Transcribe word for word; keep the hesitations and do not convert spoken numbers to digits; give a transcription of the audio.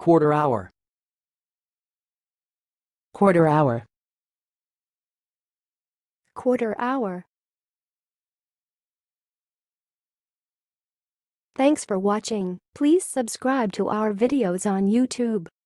Quarter hour. Quarter hour. Quarter hour. Thanks for watching. Please subscribe to our videos on YouTube.